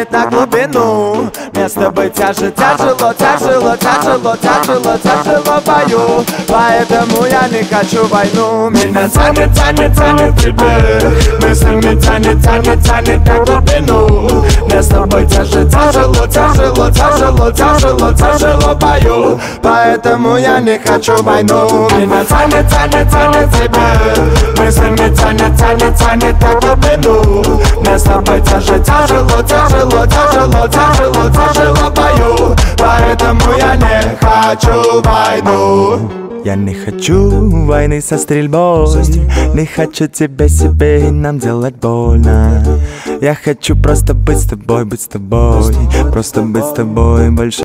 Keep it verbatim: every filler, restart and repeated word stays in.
тянет на глубину. Мне с тобой тяжело, тяжело, тяжело, тяжело, тяжело, тяжело в бою. Поэтому я не хочу войну. Меня тянет, тянет, тянет тебе. Мыслями тянет, тянет, тянет на глубину. Мне с тобой тяжело, тяжело, тяжело, тяжело, тяжело, тяжело в бою. Поэтому я не хочу войну. Меня тянет, тянет, тянет тебе. Мыслями тянет, тянет, тянет на глубину. Мне с тобой тяжело, тяжело, тяжело, тяжело, тяжело, тяжело в бою. Поэтому я не хочу войну. Я не хочу войны со стрельбой, не хочу тебе, себе и нам делать больно. Я хочу просто быть с тобой, быть с тобой, просто быть с тобой больше.